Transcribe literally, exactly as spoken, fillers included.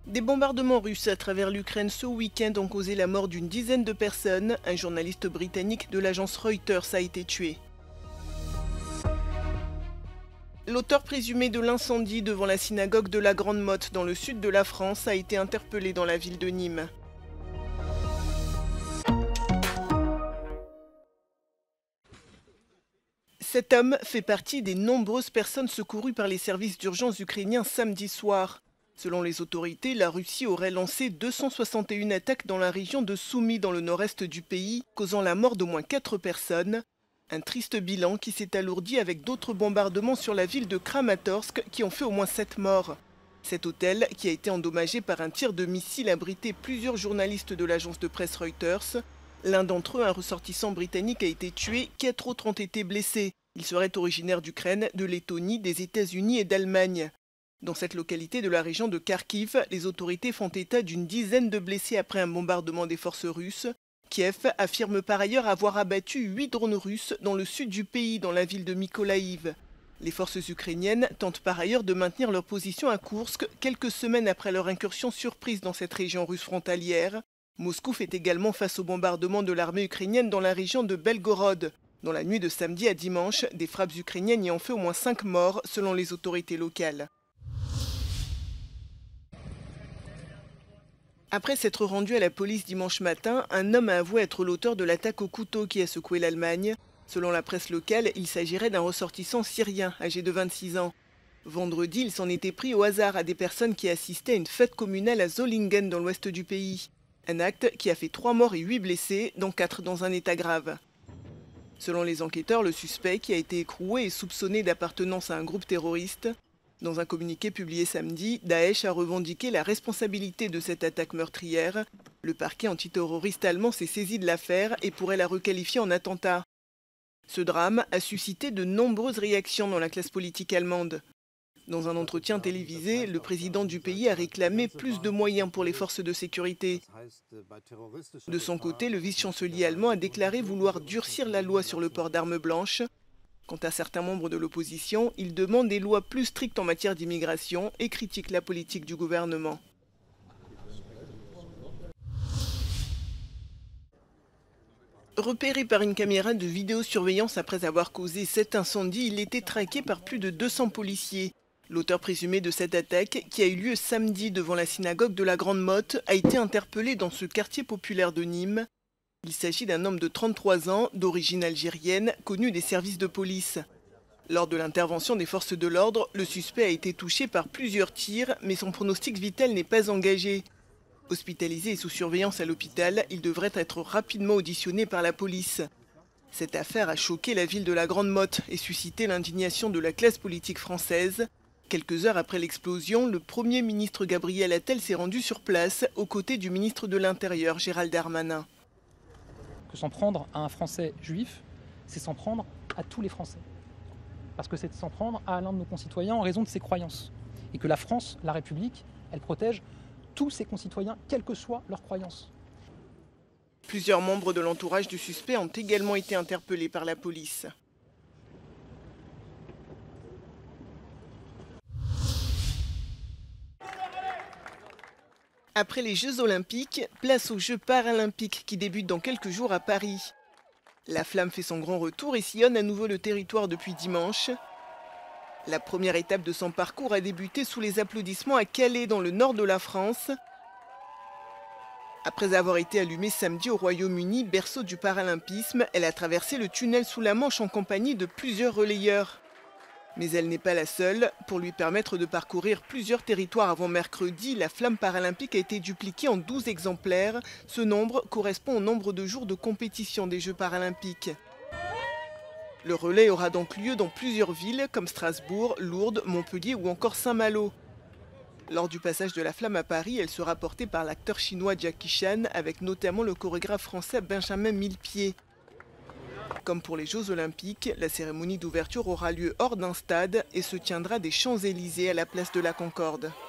Des bombardements russes à travers l'Ukraine ce week-end ont causé la mort d'une dizaine de personnes. Un journaliste britannique de l'agence Reuters a été tué. L'auteur présumé de l'incendie devant la synagogue de la Grande Motte dans le sud de la France a été interpellé dans la ville de Nîmes. Cet homme fait partie des nombreuses personnes secourues par les services d'urgence ukrainiens samedi soir. Selon les autorités, la Russie aurait lancé deux cent soixante et une attaques dans la région de Soumy dans le nord-est du pays, causant la mort d'au moins quatre personnes. Un triste bilan qui s'est alourdi avec d'autres bombardements sur la ville de Kramatorsk qui ont fait au moins sept morts. Cet hôtel, qui a été endommagé par un tir de missile, abritait plusieurs journalistes de l'agence de presse Reuters. L'un d'entre eux, un ressortissant britannique, a été tué, quatre autres ont été blessés. Ils seraient originaires d'Ukraine, de Lettonie, des États-Unis et d'Allemagne. Dans cette localité de la région de Kharkiv, les autorités font état d'une dizaine de blessés après un bombardement des forces russes. Kiev affirme par ailleurs avoir abattu huit drones russes dans le sud du pays, dans la ville de Mykolaïv. Les forces ukrainiennes tentent par ailleurs de maintenir leur position à Koursk quelques semaines après leur incursion surprise dans cette région russe frontalière. Moscou fait également face au bombardement de l'armée ukrainienne dans la région de Belgorod. Dans la nuit de samedi à dimanche, des frappes ukrainiennes y ont fait au moins cinq morts selon les autorités locales. Après s'être rendu à la police dimanche matin, un homme a avoué être l'auteur de l'attaque au couteau qui a secoué l'Allemagne. Selon la presse locale, il s'agirait d'un ressortissant syrien âgé de vingt-six ans. Vendredi, il s'en était pris au hasard à des personnes qui assistaient à une fête communale à Zollingen dans l'ouest du pays. Un acte qui a fait trois morts et huit blessés, dont quatre dans un état grave. Selon les enquêteurs, le suspect, qui a été écroué, est soupçonné d'appartenance à un groupe terroriste. Dans un communiqué publié samedi, Daesh a revendiqué la responsabilité de cette attaque meurtrière. Le parquet antiterroriste allemand s'est saisi de l'affaire et pourrait la requalifier en attentat. Ce drame a suscité de nombreuses réactions dans la classe politique allemande. Dans un entretien télévisé, le président du pays a réclamé plus de moyens pour les forces de sécurité. De son côté, le vice-chancelier allemand a déclaré vouloir durcir la loi sur le port d'armes blanches. Quant à certains membres de l'opposition, ils demandent des lois plus strictes en matière d'immigration et critiquent la politique du gouvernement. Repéré par une caméra de vidéosurveillance après avoir causé cet incendie, il était traqué par plus de deux cents policiers. L'auteur présumé de cette attaque, qui a eu lieu samedi devant la synagogue de la Grande Motte, a été interpellé dans ce quartier populaire de Nîmes. Il s'agit d'un homme de trente-trois ans, d'origine algérienne, connu des services de police. Lors de l'intervention des forces de l'ordre, le suspect a été touché par plusieurs tirs, mais son pronostic vital n'est pas engagé. Hospitalisé et sous surveillance à l'hôpital, il devrait être rapidement auditionné par la police. Cette affaire a choqué la ville de la Grande Motte et suscité l'indignation de la classe politique française. Quelques heures après l'explosion, le Premier ministre Gabriel Attal s'est rendu sur place, aux côtés du ministre de l'Intérieur, Gérald Darmanin. Que s'en prendre à un Français juif, c'est s'en prendre à tous les Français. Parce que c'est s'en prendre à l'un de nos concitoyens en raison de ses croyances. Et que la France, la République, elle protège tous ses concitoyens, quelles que soient leurs croyances. Plusieurs membres de l'entourage du suspect ont également été interpellés par la police. Après les Jeux Olympiques, place aux Jeux Paralympiques qui débutent dans quelques jours à Paris. La flamme fait son grand retour et sillonne à nouveau le territoire depuis dimanche. La première étape de son parcours a débuté sous les applaudissements à Calais, dans le nord de la France. Après avoir été allumée samedi au Royaume-Uni, berceau du paralympisme, elle a traversé le tunnel sous la Manche en compagnie de plusieurs relayeurs. Mais elle n'est pas la seule. Pour lui permettre de parcourir plusieurs territoires avant mercredi, la flamme paralympique a été dupliquée en douze exemplaires. Ce nombre correspond au nombre de jours de compétition des Jeux paralympiques. Le relais aura donc lieu dans plusieurs villes comme Strasbourg, Lourdes, Montpellier ou encore Saint-Malo. Lors du passage de la flamme à Paris, elle sera portée par l'acteur chinois Jackie Chan avec notamment le chorégraphe français Benjamin Millepied. Comme pour les Jeux Olympiques, la cérémonie d'ouverture aura lieu hors d'un stade et se tiendra des Champs-Élysées à la place de la Concorde.